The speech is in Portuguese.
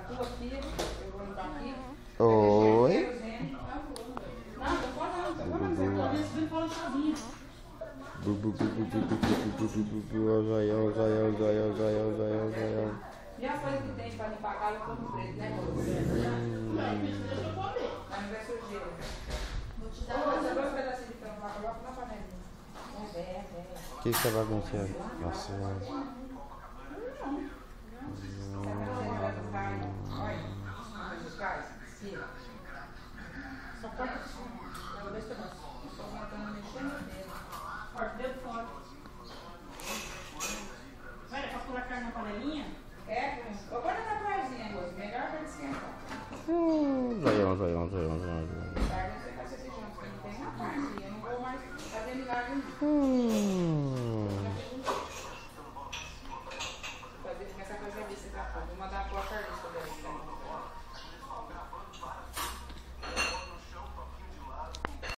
tua filha, eu vou limpar aqui. Oi. Não, tô falando, eu tô falando sozinha. Zoião, zoião, zoião, zoião, zoião, zoião. E as coisas que tem pra limpar a casa, eu como preto, né, moço? Mas não vai sujeira. Vou te dar dois pedacinhos de frango lá, coloca na panelinha. O que você vai anunciar? Nossa, Só corta assim. Dois pedaços. Só tentando mexer no dedo. Corta o dedo fora. Vai, é pra pôr a carne na panelinha? Eu vou na panelinha, moço. Melhor pra esquentar. zoião, zoião, zoião, zoião.